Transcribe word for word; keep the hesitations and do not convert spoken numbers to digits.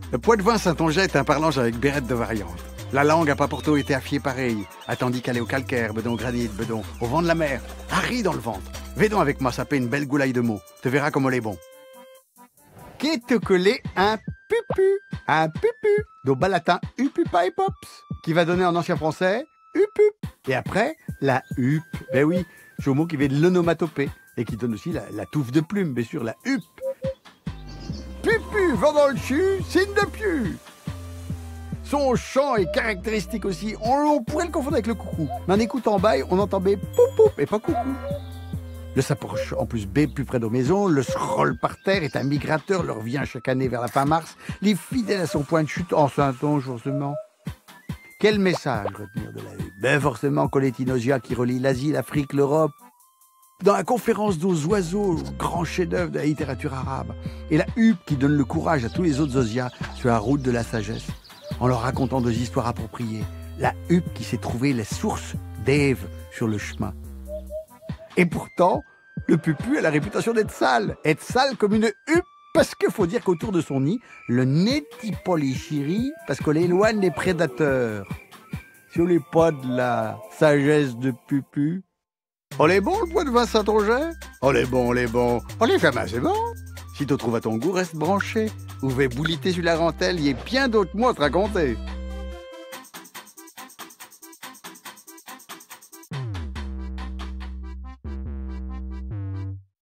Le Poitevin Saintongeais est un parlange avec bérette de variante. La langue a pas pour tout été affiée pareil, attendu qu'elle est au calcaire, bedon au granit, bedon au vent de la mer, Harry dans le ventre. Védon avec moi saper une belle goulaille de mots, te verras comme on est bon. Qui te collé un pupu, un pupu, d'au bas latin upupa et pops, qui va donner en ancien français upup. Et après, la huppe, ben oui, c'est au mot qui vient de l'onomatopée, et qui donne aussi la, la touffe de plume, bien sûr, la huppe. Pupu, vent dans le chu, signe de piu. Son chant est caractéristique aussi. On, on pourrait le confondre avec le coucou. Mais en écoutant bail, on entend bé poup poup et pas coucou. Le s'approche en plus bé plus près de nos maisons. Le scroll par terre est un migrateur. Leur vient chaque année vers la fin mars. Les fidèles à son point de chute en Saintonge forcément. Quel message retenir de la huppe? Ben forcément Coletinosia qui relie l'Asie, l'Afrique, l'Europe. Dans la conférence d'aux oiseaux, grand chef-d'œuvre de la littérature arabe. Et la huppe qui donne le courage à tous les autres osias sur la route de la sagesse. En leur racontant des histoires appropriées. La huppe qui s'est trouvée les sources d'Ève sur le chemin. Et pourtant, le pupu a la réputation d'être sale. Être sale comme une huppe, parce qu'il faut dire qu'autour de son nid, le nétipolichiri, parce qu'on l'éloigne des prédateurs. Si on n'est pas de la sagesse de pupu. On est bon le Poitevin Saintongeais? On est bon, on est bon. On est fait c'est bon. Si tu trouves à ton goût, reste branché. Ou vais bouliter sur la rentelle, il y a bien d'autres mots à te raconter.